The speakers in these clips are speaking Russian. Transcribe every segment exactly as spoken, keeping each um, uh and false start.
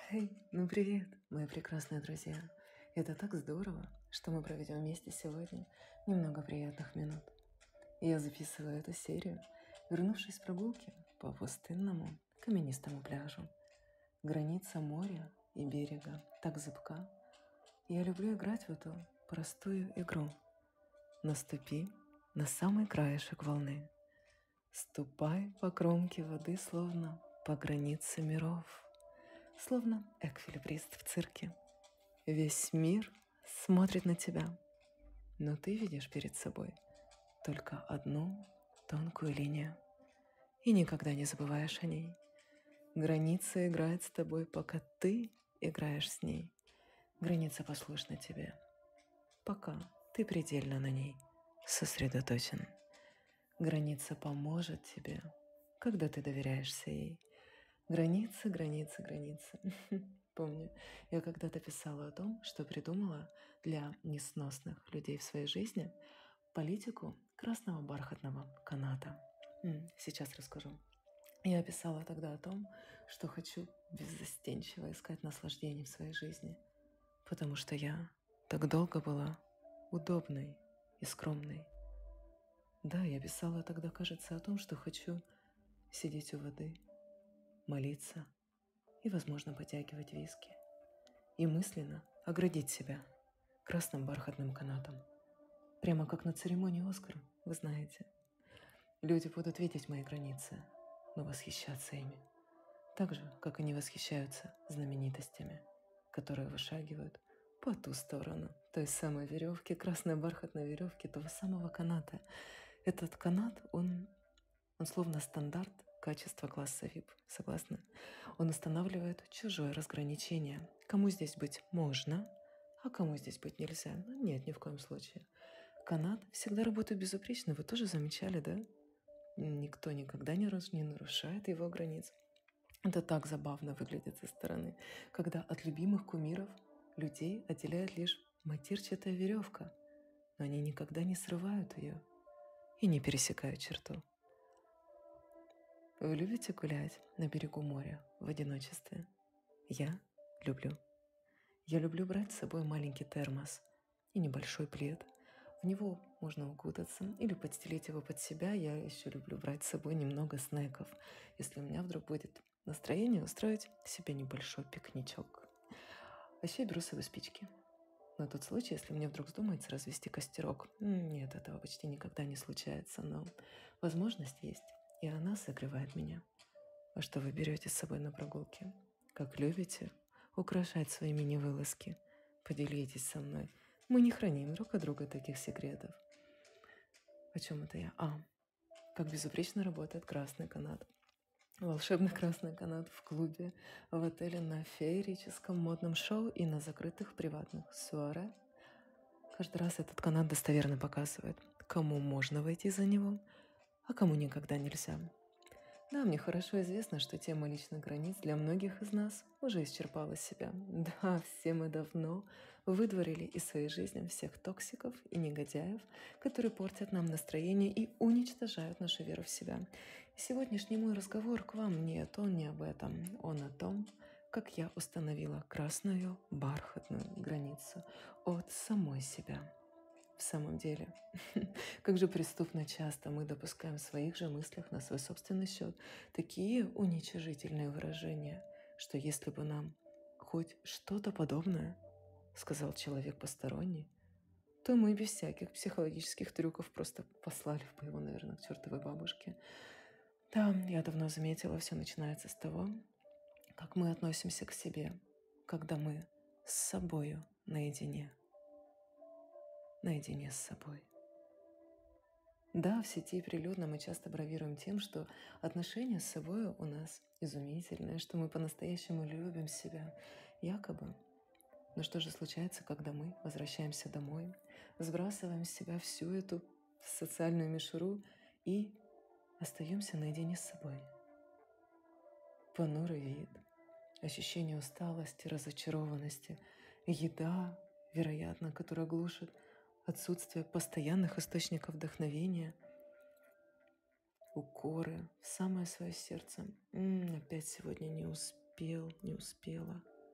Эй, ну привет, мои прекрасные друзья. Это так здорово, что мы проведем вместе сегодня немного приятных минут. Я записываю эту серию, вернувшись с прогулки по пустынному каменистому пляжу. Граница моря и берега так зыбка. Я люблю играть в эту простую игру. Наступи на самый краешек волны. Ступай по кромке воды, словно по границе миров. Словно эквилибрист в цирке. Весь мир смотрит на тебя, но ты видишь перед собой только одну тонкую линию и никогда не забываешь о ней. Граница играет с тобой, пока ты играешь с ней. Граница послушна тебе, пока ты предельно на ней сосредоточен. Граница поможет тебе, когда ты доверяешься ей. Граница, граница, граница. Помню, я когда-то писала о том, что придумала для несносных людей в своей жизни политику красного бархатного каната. Сейчас расскажу. Я писала тогда о том, что хочу беззастенчиво искать наслаждение в своей жизни, потому что я так долго была удобной и скромной. Да, я писала тогда, кажется, о том, что хочу сидеть у воды, молиться и, возможно, потягивать виски. И мысленно оградить себя красным бархатным канатом. Прямо как на церемонии «Оскар», вы знаете. Люди будут видеть мои границы, но восхищаться ими. Так же, как они восхищаются знаменитостями, которые вышагивают по ту сторону той самой веревки, красной бархатной веревки, того самого каната. Этот канат, он, он словно стандарт качества класса ви ай пи, согласны? Он устанавливает чужое разграничение. Кому здесь быть можно, а кому здесь быть нельзя? Ну, нет, ни в коем случае. Канат всегда работает безупречно, вы тоже замечали, да? Никто никогда не нарушает его границ. Это так забавно выглядит со стороны, когда от любимых кумиров людей отделяет лишь матерчатая веревка, но они никогда не срывают ее и не пересекают черту. Вы любите гулять на берегу моря в одиночестве? Я люблю. Я люблю брать с собой маленький термос и небольшой плед. В него можно укутаться или подстелить его под себя. Я еще люблю брать с собой немного снеков, если у меня вдруг будет настроение устроить себе небольшой пикничок. А еще я беру с собой спички. На тот случай, если мне вдруг вздумается развести костерок. Нет, этого почти никогда не случается, но возможность есть. И она согревает меня. А что вы берете с собой на прогулке? Как любите украшать свои мини-вылазки? Поделитесь со мной. Мы не храним друг от друга таких секретов. О чем это я? А, как безупречно работает красный канат. Волшебный красный канат в клубе, в отеле, на феерическом модном шоу и на закрытых приватных суаре. Каждый раз этот канат достоверно показывает, кому можно войти за него, а кому никогда нельзя. Да, мне хорошо известно, что тема личных границ для многих из нас уже исчерпала себя. Да, все мы давно выдворили из своей жизни всех токсиков и негодяев, которые портят нам настроение и уничтожают нашу веру в себя. Сегодняшний мой разговор к вам нет, он не об этом, он о том, как я установила красную бархатную границу от самой себя. В самом деле, как же преступно часто мы допускаем в своих же мыслях на свой собственный счет такие уничижительные выражения, что если бы нам хоть что-то подобное сказал человек посторонний, то мы без всяких психологических трюков просто послали бы его, наверное, к чертовой бабушке. Да, я давно заметила, все начинается с того, как мы относимся к себе, когда мы с собою наедине. Наедине с собой. Да, в сети прилюдно мы часто бравируем тем, что отношения с собой у нас изумительные, что мы по-настоящему любим себя, якобы. Но что же случается, когда мы возвращаемся домой, сбрасываем с себя всю эту социальную мишуру и остаемся наедине с собой? Понурый вид, ощущение усталости, разочарованности, еда, вероятно, которая глушит отсутствие постоянных источников вдохновения, укоры в самое свое сердце. М-м, опять сегодня не успел, не успела.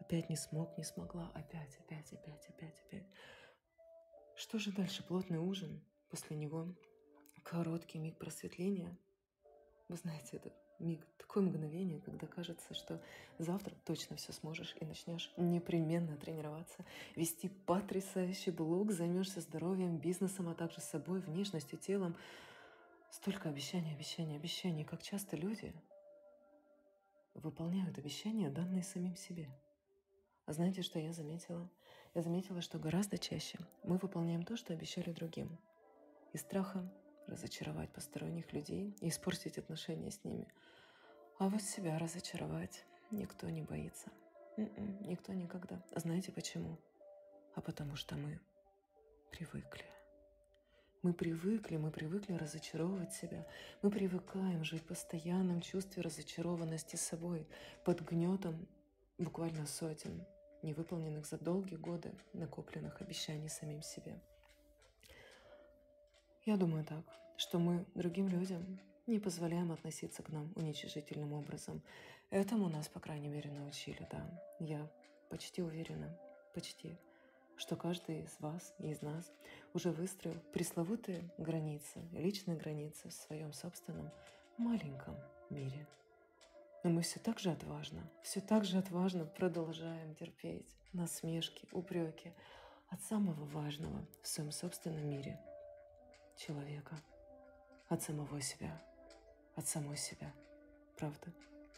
опять не смог, не смогла, опять, опять, опять, опять, опять. Что же дальше? Плотный ужин, после него короткий миг просветления. Вы знаете, это миг, такое мгновение, когда кажется, что завтра точно все сможешь и начнешь непременно тренироваться, вести потрясающий блог, займешься здоровьем, бизнесом, а также собой, внешностью, телом. Столько обещаний, обещаний, обещаний. Как часто люди выполняют обещания, данные самим себе. А знаете, что я заметила? Я заметила, что гораздо чаще мы выполняем то, что обещали другим. Из страха разочаровать посторонних людей и испортить отношения с ними. А вот себя разочаровать никто не боится. М-м, никто никогда. А знаете почему? А потому что мы привыкли. Мы привыкли, мы привыкли разочаровывать себя. Мы привыкаем жить в постоянном чувстве разочарованности собой, под гнетом буквально сотен невыполненных за долгие годы накопленных обещаний самим себе. Я думаю так, что мы другим людям не позволяем относиться к нам уничижительным образом. Этому нас, по крайней мере, научили, да. Я почти уверена, почти, что каждый из вас и из нас уже выстроил пресловутые границы, личные границы в своем собственном маленьком мире. Но мы все так же отважно, все так же отважно продолжаем терпеть насмешки, упреки от самого важного в своем собственном мире человека, от самого себя, от самой себя. Правда?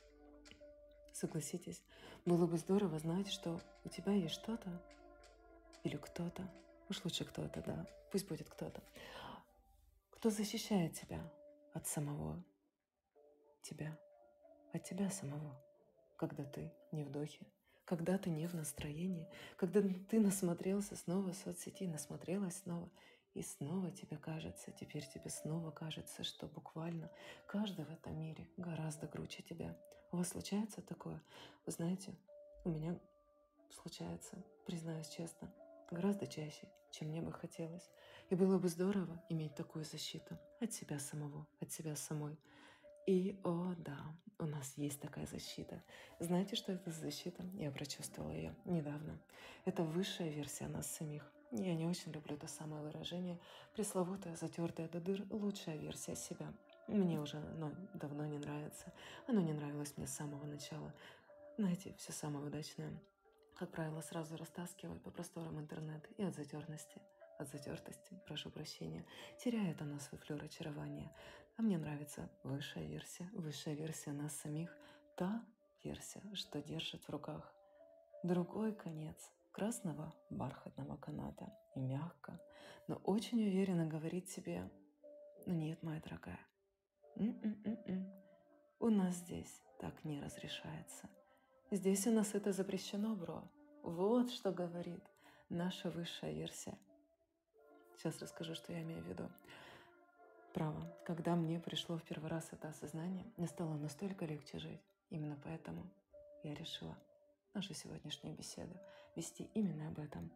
Согласитесь, было бы здорово знать, что у тебя есть что-то или кто-то, уж лучше кто-то, да, пусть будет кто-то, кто защищает тебя от самого тебя, от тебя самого, когда ты не в духе, когда ты не в настроении, когда ты насмотрелся снова в соцсети, насмотрелась снова, и снова тебе кажется, теперь тебе снова кажется, что буквально каждый в этом мире гораздо круче тебя. У вас случается такое? Вы знаете, у меня случается, признаюсь честно, гораздо чаще, чем мне бы хотелось. И было бы здорово иметь такую защиту от себя самого, от себя самой. И, о да, у нас есть такая защита. Знаете, что это за защита? Я прочувствовала ее недавно. Это высшая версия нас самих. Я не очень люблю то самое выражение пресловутая, затертая до дыр, лучшая версия себя. Мне уже оно давно не нравится. Оно не нравилось мне с самого начала. Знаете, все самое удачное, как правило, сразу растаскивают по просторам интернета и от затертости. От затертости, прошу прощения, теряет оно свой флёр очарования. А мне нравится высшая версия, высшая версия нас самих, та версия, что держит в руках другой конец красного бархатного каната и мягко, но очень уверенно говорит себе: ну нет, моя дорогая, м-м-м-м. У нас здесь так не разрешается. Здесь у нас это запрещено, бро. Вот что говорит наша высшая версия. Сейчас расскажу, что я имею в виду. Право, когда мне пришло в первый раз это осознание, мне стало настолько легче жить. Именно поэтому я решила нашу сегодняшнюю беседу вести именно об этом.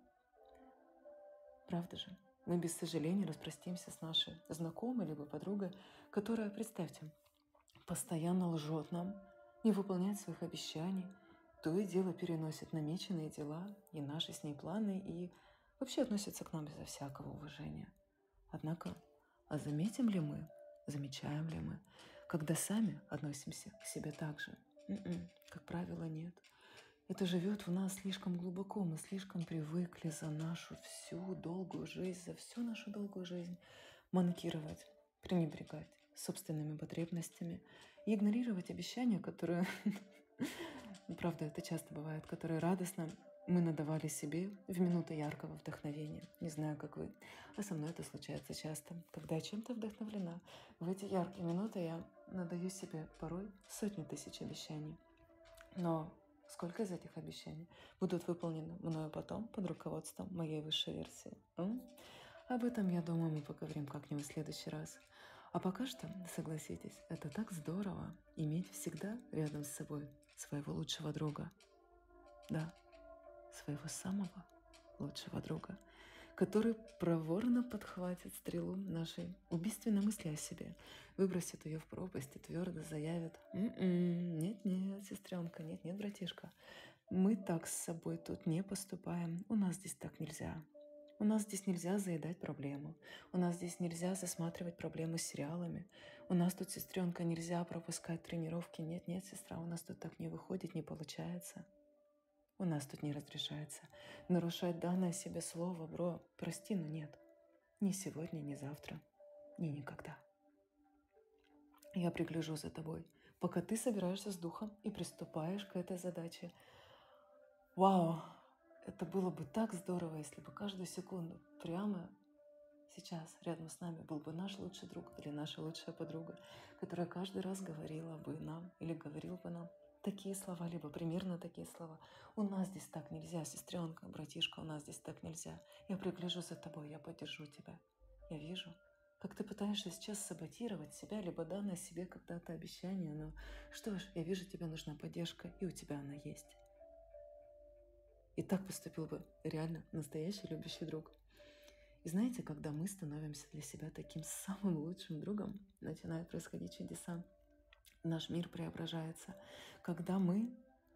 Правда же? Мы без сожаления распростимся с нашей знакомой либо подругой, которая, представьте, постоянно лжет нам, не выполняет своих обещаний, то и дело переносит намеченные дела и наши с ней планы и вообще относится к нам безо всякого уважения. Однако, а заметим ли мы, замечаем ли мы, когда сами относимся к себе так же? М-м, как правило, нет. Это живет в нас слишком глубоко, мы слишком привыкли за нашу всю долгую жизнь, за всю нашу долгую жизнь манкировать, пренебрегать собственными потребностями и игнорировать обещания, которые, правда, это часто бывает, которые радостно мы надавали себе в минуты яркого вдохновения. Не знаю, как вы, а со мной это случается часто. Когда я чем-то вдохновлена, в эти яркие минуты я надаю себе порой сотни тысяч обещаний. Но сколько из этих обещаний будут выполнены мною потом под руководством моей высшей версии? М? Об этом, я думаю, мы поговорим как-нибудь в следующий раз. А пока что, согласитесь, это так здорово иметь всегда рядом с собой своего лучшего друга. Да, своего самого лучшего друга, который проворно подхватит стрелу нашей убийственной мысли о себе, выбросит ее в пропасть и твердо заявит: «М-м, нет-нет, сестренка, нет-нет, братишка, мы так с собой тут не поступаем, у нас здесь так нельзя. У нас здесь нельзя заедать проблему. У нас здесь нельзя засматривать проблемы с сериалами. У нас тут, сестренка, нельзя пропускать тренировки. Нет, нет, сестра, у нас тут так не выходит, не получается. У нас тут не разрешается нарушать данное себе слово, бро. Прости, но нет. Ни сегодня, ни завтра, ни никогда. Я пригляжу за тобой, пока ты собираешься с духом и приступаешь к этой задаче. Вау! Это было бы так здорово, если бы каждую секунду прямо сейчас рядом с нами был бы наш лучший друг или наша лучшая подруга, которая каждый раз говорила бы нам или говорил бы нам такие слова, либо примерно такие слова. У нас здесь так нельзя, сестренка, братишка, у нас здесь так нельзя. Я пригляжу за тобой, я поддержу тебя. Я вижу, как ты пытаешься сейчас саботировать себя, либо данное себе когда-то обещание, но что ж, я вижу, тебе нужна поддержка, и у тебя она есть. И так поступил бы реально настоящий любящий друг. И знаете, когда мы становимся для себя таким самым лучшим другом, начинают происходить чудеса. Наш мир преображается. Когда мы,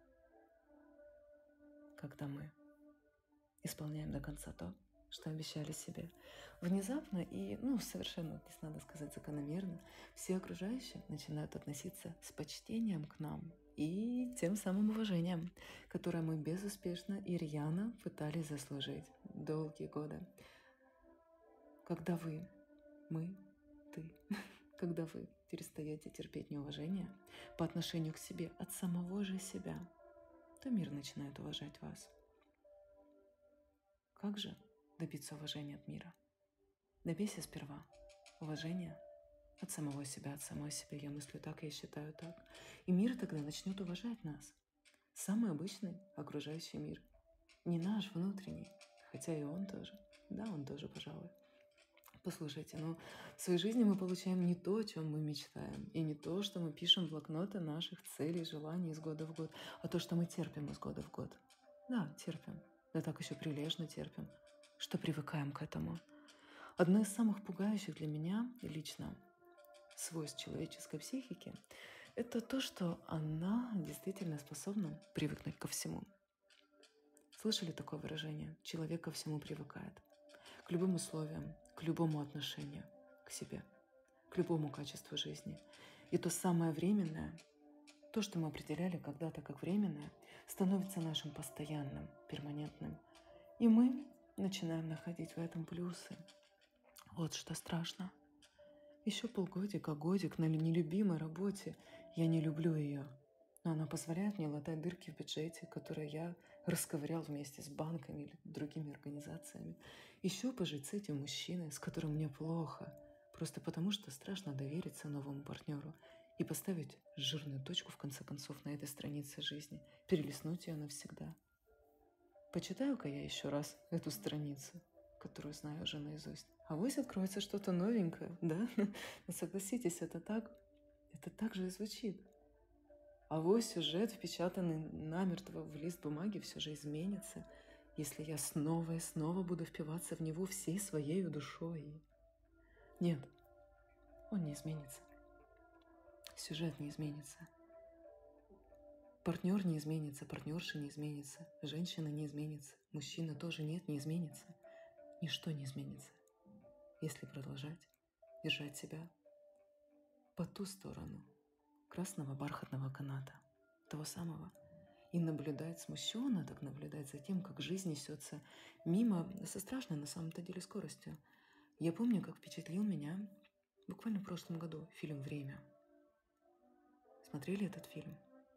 когда мы исполняем до конца то, что обещали себе. Внезапно и, ну, совершенно, здесь надо сказать, закономерно, все окружающие начинают относиться с почтением к нам и тем самым уважением, которое мы безуспешно и рьяно пытались заслужить долгие годы. Когда вы, мы, ты, когда вы перестаете терпеть неуважение по отношению к себе от самого же себя, то мир начинает уважать вас. Как же добиться уважения от мира? Добейся сперва уважения от самого себя, от самой себя. Я мыслю так, я считаю так. И мир тогда начнет уважать нас. Самый обычный окружающий мир. Не наш внутренний, хотя и он тоже. Да, он тоже, пожалуй. Послушайте, ну, в своей жизни мы получаем не то, о чем мы мечтаем, и не то, что мы пишем в блокноты наших целей, желаний из года в год, а то, что мы терпим из года в год. Да, терпим. Да так еще прилежно терпим, что привыкаем к этому. Одно из самых пугающих для меня лично свойств человеческой психики – это то, что она действительно способна привыкнуть ко всему. Слышали такое выражение? Человек ко всему привыкает. К любым условиям, к любому отношению к себе, к любому качеству жизни. И то самое временное, то, что мы определяли когда-то как временное, становится нашим постоянным, перманентным. И мы начинаем находить в этом плюсы. Вот что страшно. Еще полгодика, годик на нелюбимой работе. Я не люблю ее. Но она позволяет мне латать дырки в бюджете, которые я расковырял вместе с банками или другими организациями. Еще пожить с этим мужчиной, с которым мне плохо, просто потому что страшно довериться новому партнеру и поставить жирную точку в конце концов на этой странице жизни, перелистнуть ее навсегда. Почитаю-ка я еще раз эту страницу, которую знаю уже наизусть. А вось откроется что-то новенькое, да? Но согласитесь, это так, это так же и звучит. А вось сюжет, впечатанный намертво в лист бумаги, все же изменится, если я снова и снова буду впиваться в него всей своей душой. Нет, он не изменится. Сюжет не изменится. Партнер не изменится, партнерша не изменится, женщина не изменится, мужчина тоже нет, не изменится. Ничто не изменится, если продолжать держать себя по ту сторону красного бархатного каната, того самого, и наблюдать смущенно, так наблюдать за тем, как жизнь несется мимо со страшной на самом-то деле скоростью. Я помню, как впечатлил меня буквально в прошлом году фильм «Время». Смотрели этот фильм?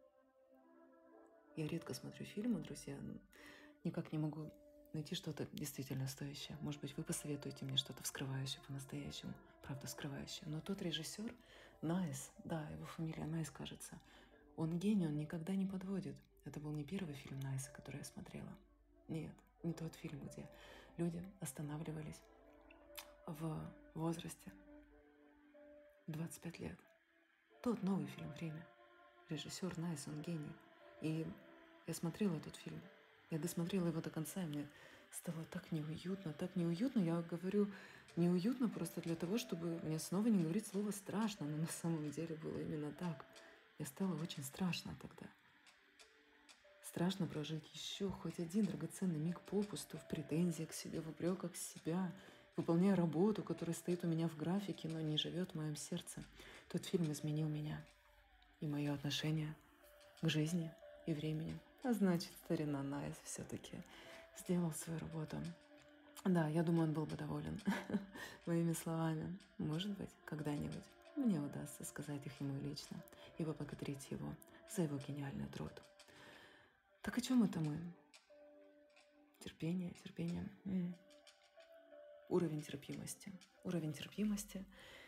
Я редко смотрю фильмы, друзья, но никак не могу найти что-то действительно стоящее. Может быть, вы посоветуете мне что-то вскрывающее по-настоящему, правда вскрывающее. Но тот режиссер, Найс, да, его фамилия Найс, кажется, он гений, он никогда не подводит. Это был не первый фильм Найса, который я смотрела. Нет, не тот фильм, где люди останавливались в возрасте двадцать пять лет. Тот новый фильм «Время». Режиссер Найс, он гений. И я смотрела этот фильм. Я досмотрела его до конца, и мне стало так неуютно, так неуютно. Я говорю неуютно просто для того, чтобы мне снова не говорить слово «страшно», но на самом деле было именно так. Мне стало очень страшно тогда. Страшно прожить еще хоть один драгоценный миг попусту, в претензиях к себе, в упреках в себя, выполняя работу, которая стоит у меня в графике, но не живет в моем сердце. Тот фильм изменил меня и мое отношение к жизни и времени. А значит, старина Найс все-таки сделал свою работу. Да, я думаю, он был бы доволен моими словами. Может быть, когда-нибудь мне удастся сказать их ему лично и поблагодарить его за его гениальный труд. Так о чем это мы? Терпение, терпение. М. Уровень терпимости. Уровень терпимости.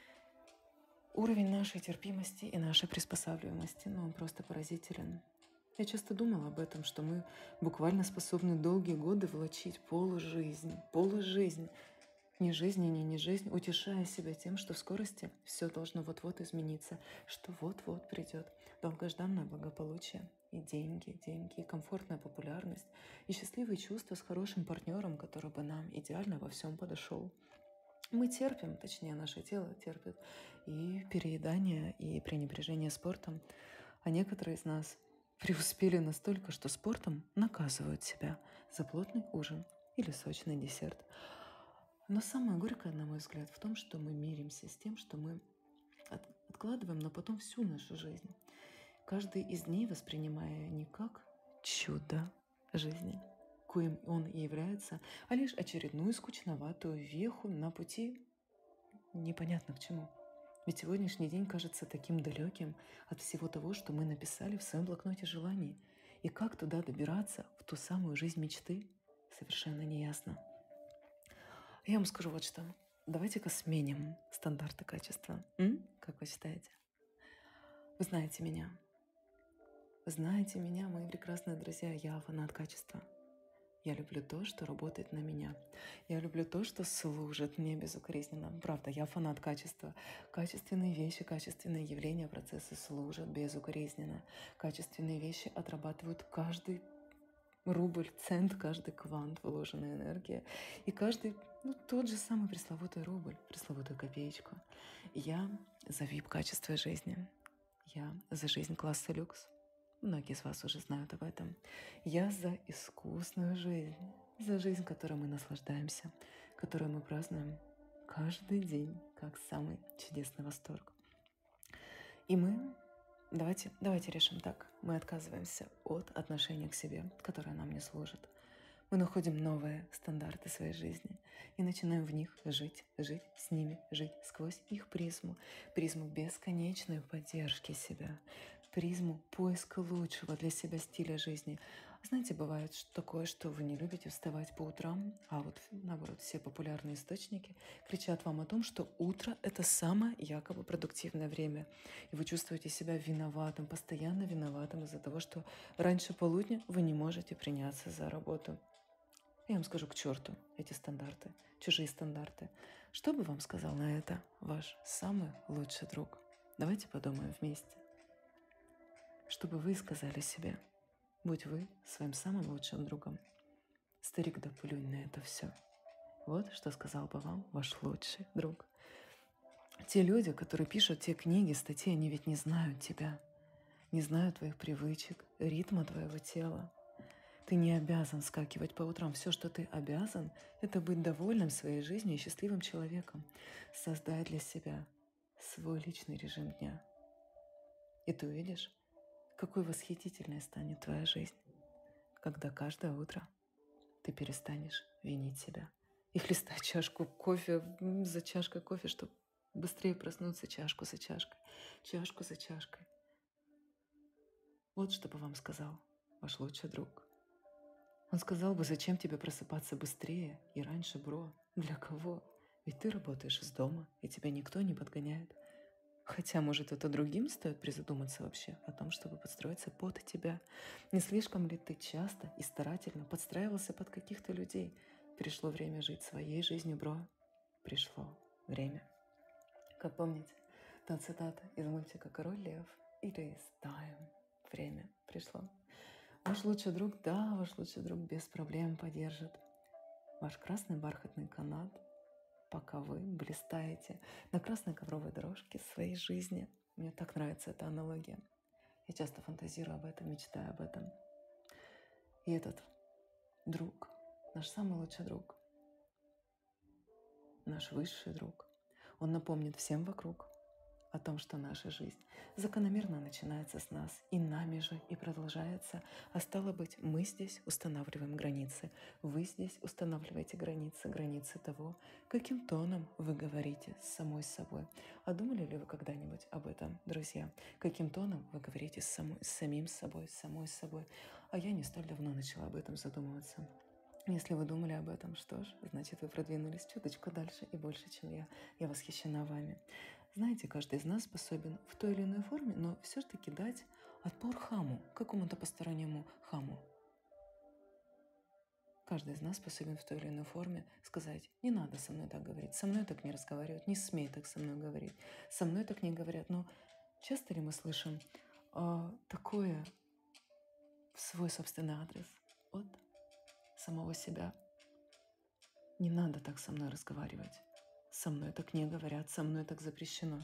Уровень нашей терпимости и нашей приспосабливаемости, ну, он просто поразителен. Я часто думала об этом, что мы буквально способны долгие годы влачить полужизнь, полужизнь, ни жизни, ни не жизнь, утешая себя тем, что в скорости все должно вот-вот измениться, что вот-вот придет долгожданное благополучие, и деньги, деньги, и комфортная популярность, и счастливые чувства с хорошим партнером, который бы нам идеально во всем подошел. Мы терпим, точнее, наше тело терпит и переедание, и пренебрежение спортом, а некоторые из нас преуспели настолько, что спортом наказывают себя за плотный ужин или сочный десерт. Но самое горькое, на мой взгляд, в том, что мы миримся с тем, что мы от- откладываем на потом всю нашу жизнь. Каждый из дней воспринимая не как чудо жизни, коим он и является, а лишь очередную скучноватую веху на пути непонятно к чему. Ведь сегодняшний день кажется таким далеким от всего того, что мы написали в своем блокноте желаний. И как туда добираться, в ту самую жизнь мечты, совершенно неясно. Я вам скажу вот что. Давайте-ка сменим стандарты качества. М? Как вы считаете? Вы знаете меня. Вы знаете меня, мои прекрасные друзья. Я фанат качества. Я люблю то, что работает на меня. Я люблю то, что служит мне безукоризненно. Правда, я фанат качества. Качественные вещи, качественные явления, процессы служат безукоризненно. Качественные вещи отрабатывают каждый рубль, цент, каждый квант вложенной энергии. И каждый, ну, тот же самый пресловутый рубль, пресловутую копеечку. Я за вип-качество жизни. Я за жизнь класса люкс. Многие из вас уже знают об этом. Я за искусную жизнь. За жизнь, которой мы наслаждаемся, которую мы празднуем каждый день, как самый чудесный восторг. И мы, давайте, давайте решим так. Мы отказываемся от отношения к себе, которое нам не служит. Мы находим новые стандарты своей жизни и начинаем в них жить, жить с ними, жить сквозь их призму, призму бесконечной поддержки себя, призму поиска лучшего для себя стиля жизни. Знаете, бывает такое, что вы не любите вставать по утрам, а вот наоборот, все популярные источники кричат вам о том, что утро – это самое якобы продуктивное время. И вы чувствуете себя виноватым, постоянно виноватым из-за того, что раньше полудня вы не можете приняться за работу. Я вам скажу к черту эти стандарты, чужие стандарты. Что бы вам сказал на это ваш самый лучший друг? Давайте подумаем вместе. Что бы вы сказали себе, будь вы своим самым лучшим другом? Старик, да плюнь на это все. Вот что сказал бы вам ваш лучший друг. Те люди, которые пишут те книги, статьи, они ведь не знают тебя, не знают твоих привычек, ритма твоего тела. Ты не обязан скакивать по утрам. Все, что ты обязан, это быть довольным своей жизнью и счастливым человеком. Создай для себя свой личный режим дня. И ты увидишь, какой восхитительной станет твоя жизнь, когда каждое утро ты перестанешь винить себя и хлестать чашку кофе за чашкой кофе, чтобы быстрее проснуться чашку за чашкой, чашку за чашкой. Вот что бы вам сказал ваш лучший друг. Он сказал бы, зачем тебе просыпаться быстрее и раньше, бро? Для кого? Ведь ты работаешь из дома, и тебя никто не подгоняет. Хотя, может, это другим стоит призадуматься вообще о том, чтобы подстроиться под тебя. Не слишком ли ты часто и старательно подстраивался под каких-то людей? Пришло время жить своей жизнью, бро. Пришло время. Как помните, та цитата из мультика «Король лев» или из «Time». Время пришло. Ваш лучший друг, да, ваш лучший друг без проблем поддержит ваш красный бархатный канат, пока вы блистаете на красной ковровой дорожке своей жизни. Мне так нравится эта аналогия. Я часто фантазирую об этом, мечтаю об этом. И этот друг, наш самый лучший друг, наш высший друг, он напомнит всем вокруг о том, что наша жизнь закономерно начинается с нас и нами же и продолжается. А стало быть, мы здесь устанавливаем границы. Вы здесь устанавливаете границы, границы того, каким тоном вы говорите с самой собой. А думали ли вы когда-нибудь об этом, друзья? Каким тоном вы говорите с, самой, с самим собой, с самой собой? А я не столь давно начала об этом задумываться. Если вы думали об этом, что ж, значит, вы продвинулись чуточку дальше и больше, чем я. Я восхищена вами. Знаете, каждый из нас способен в той или иной форме, но все-таки дать отпор хаму, какому-то постороннему хаму. Каждый из нас способен в той или иной форме сказать: не надо со мной так говорить, со мной так не разговаривают, не смей так со мной говорить, со мной так не говорят. Но часто ли мы слышим э, такое в свой собственный адрес от самого себя? Не надо так со мной разговаривать. Со мной так не говорят, со мной так запрещено.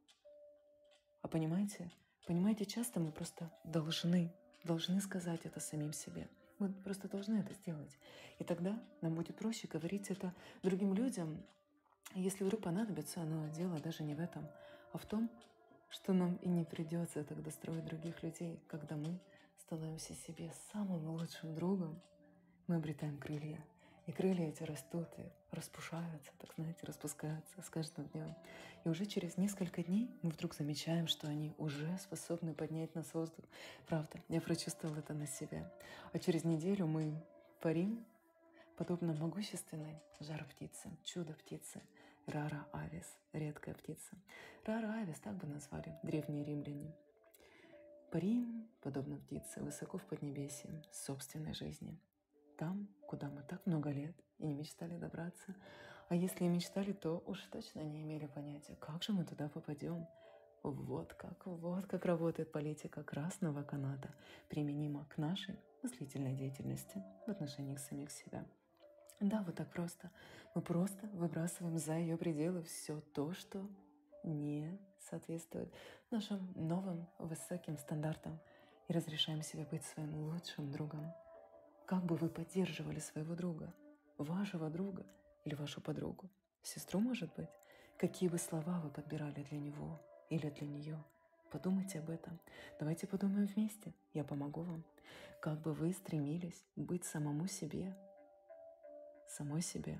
А понимаете, понимаете, часто мы просто должны, должны сказать это самим себе. Мы просто должны это сделать. И тогда нам будет проще говорить это другим людям, если вдруг понадобится. Но дело даже не в этом, а в том, что нам и не придется тогда строить других людей. Когда мы становимся себе самым лучшим другом, мы обретаем крылья. И крылья эти растут и распушаются, так знаете, распускаются с каждым днем. И уже через несколько дней мы вдруг замечаем, что они уже способны поднять нас в воздух. Правда, я прочувствовала это на себе. А через неделю мы парим, подобно могущественной жар-птице, чудо-птице, рара авис, редкая птица. Рара авис, так бы назвали древние римляне. Парим, подобно птице, высоко в поднебесье собственной жизни. Там, куда мы так много лет и не мечтали добраться. А если и мечтали, то уж точно не имели понятия, как же мы туда попадем. Вот как, вот как работает политика красного каната, применима к нашей мыслительной деятельности в отношении самих себя. Да, вот так просто. Мы просто выбрасываем за ее пределы все то, что не соответствует нашим новым высоким стандартам, и разрешаем себе быть своим лучшим другом. Как бы вы поддерживали своего друга, вашего друга или вашу подругу, сестру, может быть? Какие бы слова вы подбирали для него или для нее? Подумайте об этом. Давайте подумаем вместе. Я помогу вам. Как бы вы стремились быть самому себе, самой себе,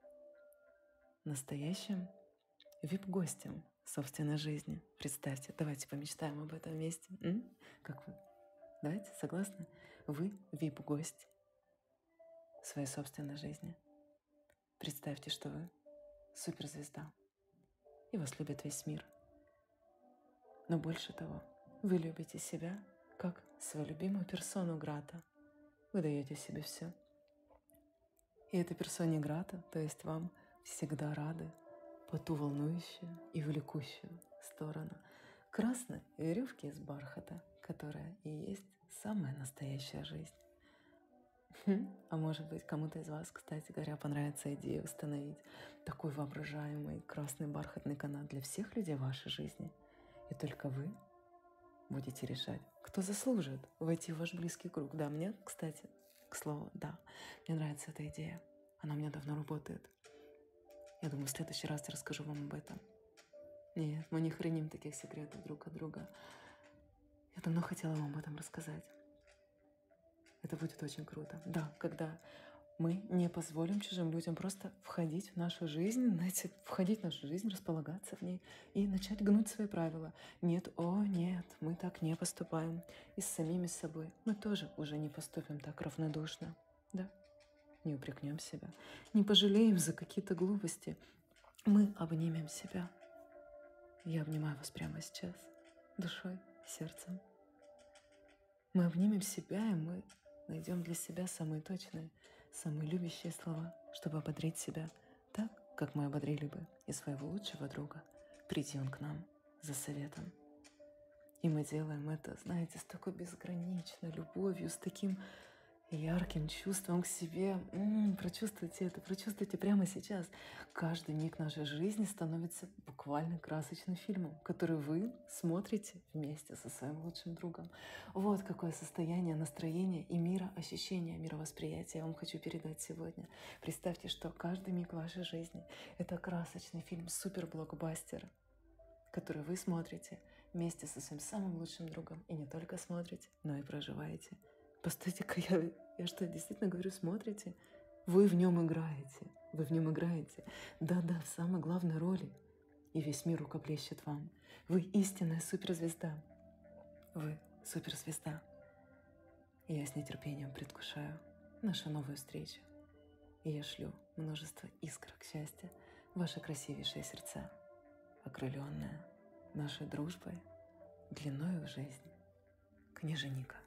настоящим вип-гостем собственной жизни. Представьте, давайте помечтаем об этом вместе. М? Как вы? Давайте, согласны? Вы вип-гость своей собственной жизни. Представьте, что вы суперзвезда, и вас любит весь мир. Но больше того, вы любите себя как свою любимую персону грата. Вы даете себе все. И этой персоне грата, то есть вам, всегда рады по ту волнующую и влекущую сторону красной веревки из бархата, которая и есть самая настоящая жизнь. А может быть, кому-то из вас, кстати говоря, понравится идея установить такой воображаемый красный бархатный канат для всех людей в вашей жизни. И только вы будете решать, кто заслужит войти в ваш близкий круг. Да, мне, кстати, к слову, да, мне нравится эта идея. Она у меня давно работает. Я думаю, в следующий раз я расскажу вам об этом. Нет, мы не храним таких секретов друг от друга. Я давно хотела вам об этом рассказать. Это будет очень круто. Да, когда мы не позволим чужим людям просто входить в нашу жизнь, знаете, входить в нашу жизнь, располагаться в ней и начать гнуть свои правила. Нет, о нет, мы так не поступаем. И с самими собой мы тоже уже не поступим так равнодушно. Да? Не упрекнем себя, не пожалеем за какие-то глупости. Мы обнимем себя. Я обнимаю вас прямо сейчас, душой, сердцем. Мы обнимем себя, и мы найдем для себя самые точные, самые любящие слова, чтобы ободрить себя так, как мы ободрили бы и своего лучшего друга. Приди он к нам за советом. И мы делаем это, знаете, с такой безграничной любовью, с таким ярким чувством к себе. М, прочувствуйте это, прочувствуйте прямо сейчас. Каждый миг нашей жизни становится буквально красочным фильмом, который вы смотрите вместе со своим лучшим другом. Вот какое состояние настроения и мира, ощущения, мировосприятия я вам хочу передать сегодня. Представьте, что каждый миг вашей жизни — это красочный фильм, супер-блокбастер, который вы смотрите вместе со своим самым лучшим другом. И не только смотрите, но и проживаете. Постойте-ка, я, я что, действительно говорю, смотрите? Вы в нем играете. Вы в нем играете. Да-да, в самой главной роли. И весь мир рукоплещет вам. Вы истинная суперзвезда. Вы суперзвезда. И я с нетерпением предвкушаю нашу новую встречу. И я шлю множество искрок счастья в ваши красивейшие сердца, окрыленная нашей дружбой длиною в жизнь. Княженика.